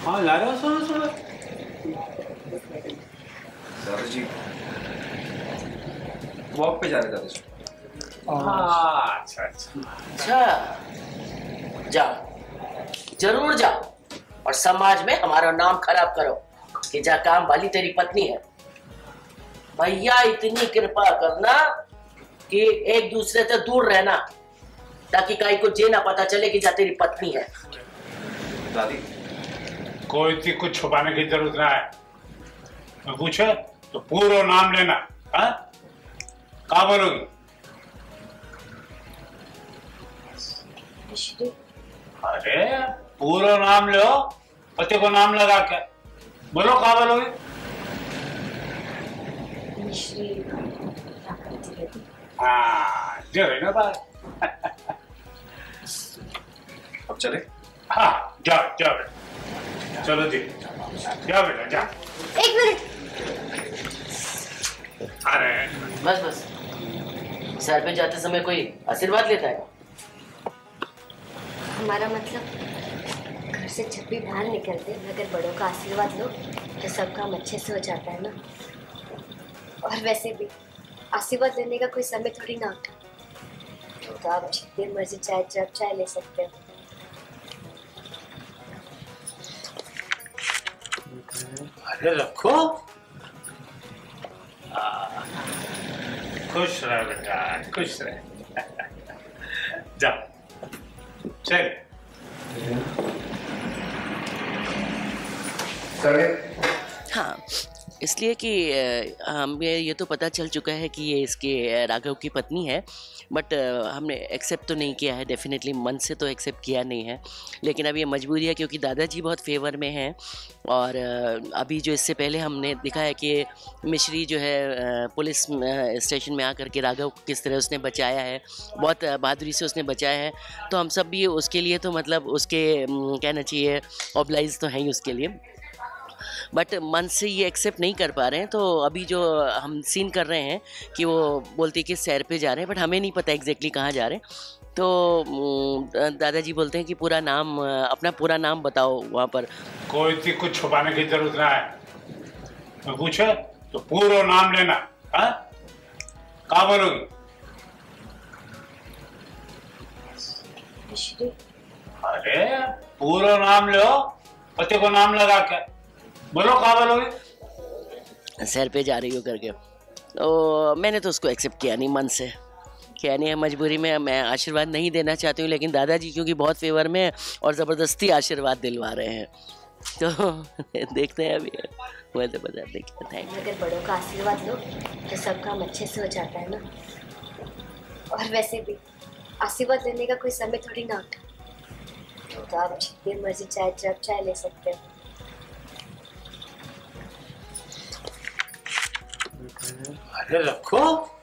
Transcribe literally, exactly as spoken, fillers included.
हाँ ला रहे हो, सुनो सुनो। दादाजी वॉक पे जा रहे दादाजी। हाँ अच्छा अच्छा अच्छा, जाओ, जरूर जाओ और समाज में हमारा नाम खराब करो कि जा काम वाली तेरी पत्नी है। भैया इतनी कृपा करना कि एक दूसरे से दूर रहना, ताकि कहीं को ये ना पता चले कि जा तेरी पत्नी है। दादी कोई चीज कुछ छुपाने की जरूरत ना है। मैं पूछे तो पूरा नाम लेना। हाँ क्या बोलोगी? अरे पूरा नाम लो, पति को नाम लगा के बोलो, क्या बोलोगे? हाँ जो है ना बात। अब चले? हाँ जाओ जाओ बेटा, चलो जी जाओ बेटा जाओ। एक मिनट। अरे बस बस, सर पे जाते समय कोई आशीर्वाद लेता है? हमारा मतलब घर से जब भी बाहर निकलते अगर बड़ों का आशीर्वाद लो तो सब काम अच्छे से हो जाता है ना। और वैसे भी आशीर्वाद लेने का कोई समय थोड़ी ना होता, तो आप जितनी मर्जी चाय जब चाय ले सकते हो। अरे रखो। खुश रह बेटा, खुश रह। जाओ चल। हाँ, इसलिए कि हमें ये तो पता चल चुका है कि ये इसके राघव की पत्नी है, बट हमने एक्सेप्ट तो नहीं किया है, डेफिनेटली मन से तो एक्सेप्ट किया नहीं है। लेकिन अब ये मजबूरी है क्योंकि दादाजी बहुत फेवर में हैं। और अभी जो इससे पहले हमने देखा है कि मिश्री जो है पुलिस स्टेशन में आकर के राघव को किस तरह उसने बचाया है, बहुत बहादुरी से उसने बचाया है। तो हम सब भी उसके लिए तो मतलब उसके कहना चाहिए ऑब्लाइज तो हैं ही उसके लिए, बट मन से ये एक्सेप्ट नहीं कर पा रहे हैं। तो अभी जो हम सीन कर रहे हैं कि वो बोलते हैं कि सैर पे जा रहे हैं, बट हमें नहीं पता एग्जैक्टली कहाँ जा रहे हैं। तो दादाजी बोलते हैं कि पूरा नाम, अपना पूरा नाम बताओ वहाँ पर। कोई चीज कुछ छुपाने की जरूरत ना है। मैं पूछे तो पूरा नाम लेना। हाँ क्या बोलोगी? अरे पूरा नाम लो, पति को नाम लगा के बोलो, क्या बोलोगे? सैर पे जा रही हो करके। तो मैंने तो उसको एक्सेप्ट किया नहीं मन से, क्या नहीं है, मजबूरी में मैं आशीर्वाद नहीं देना चाहती हूँ, लेकिन दादाजी क्योंकि बहुत फेवर में और ज़बरदस्ती आशीर्वाद दिलवा रहे हैं, तो देखते हैं अभी। मैं तो बता देखिए, थैंक यू। अगर बड़ों का आशीर्वाद लो तो सब काम अच्छे से हो जाता है ना। और वैसे भी आशीर्वाद लेने का कोई समय थोड़ी ना होता, तो आप जितनी मर्जी चाय जब चाय ले सकते हो। अरे रखो।